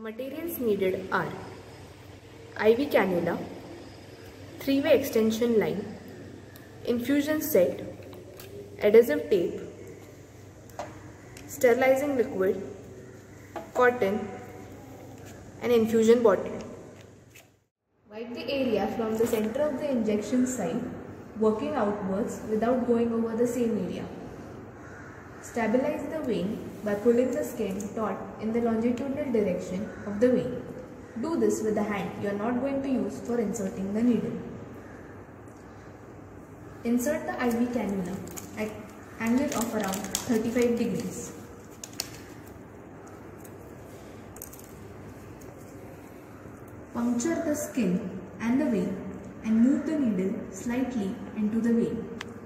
materials needed are IV cannula, 3-way extension line, infusion set, adhesive tape, sterilizing liquid, cotton, and infusion bottle. Wipe the area from the center of the injection site, working outwards without going over the same area. Stabilize the vein by pulling the skin taut in the longitudinal direction of the vein. Do this with the hand you are not going to use for inserting the needle. Insert the IV cannula at angle of around 35 degrees. Puncture the skin and the vein and move the needle slightly into the vein.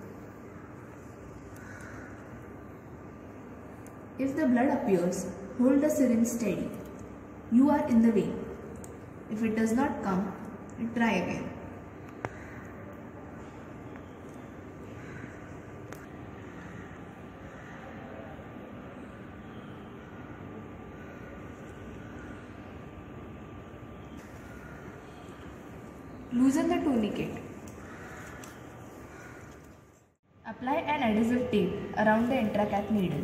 If the blood appears, hold the syringe steady. You are in the vein. If it does not come, try again. Loosen the tourniquet. Apply an adhesive tape around the intracath needle.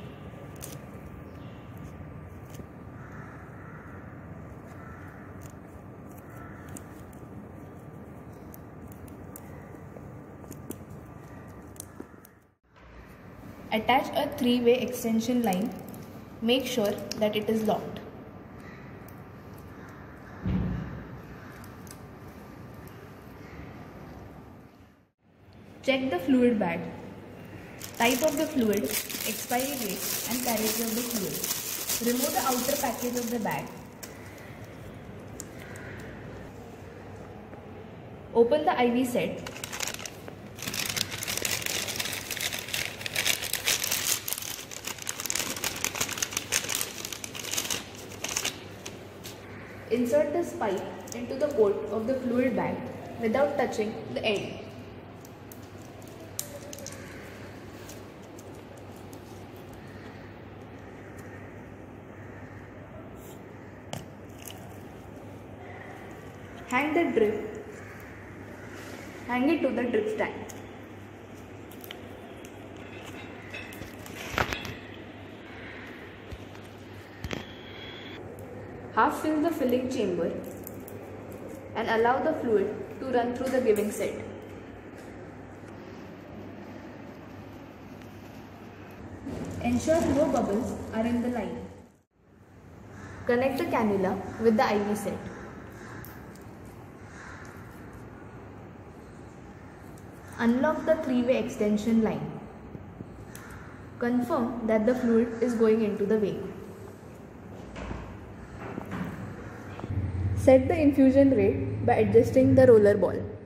Attach a 3-way extension line. Make sure that it is locked. Check the fluid bag. Type of the fluid, expiry date and character of the fluid. Remove the outer package of the bag. Open the IV set. Insert this pipe into the port of the fluid bag without touching the end. Hang it to the drip stand. Half fill the filling chamber and allow the fluid to run through the giving set. Ensure no bubbles are in the line. Connect the cannula with the IV set. Unlock the 3-way extension line. Confirm that the fluid is going into the vein. Set the infusion rate by adjusting the roller ball.